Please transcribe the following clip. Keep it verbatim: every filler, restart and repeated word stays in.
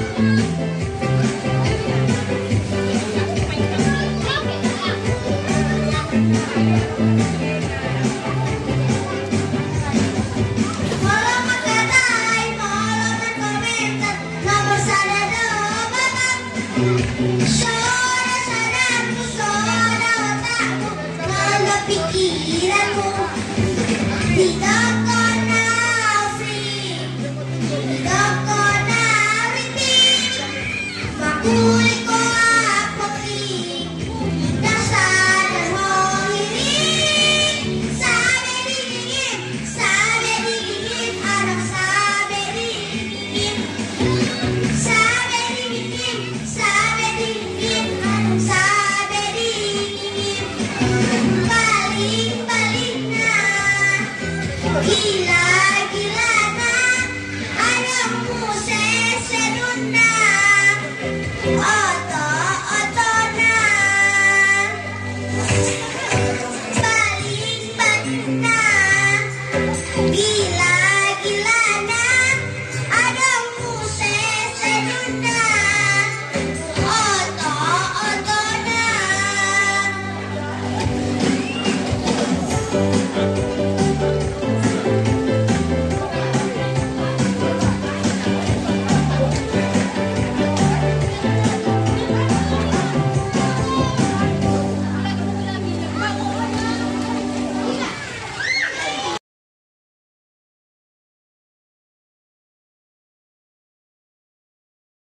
Soda-sodamu, soda otakmu, kalau pikiranmu di toko Nafri, di toko Nafri, makulit ko apotik, dasar dan mengirim, sabe dingin, sabe dingin, anak sabe dingin, sabe dingin, sabe dingin, anak sabe dingin, baling-baling na, gila.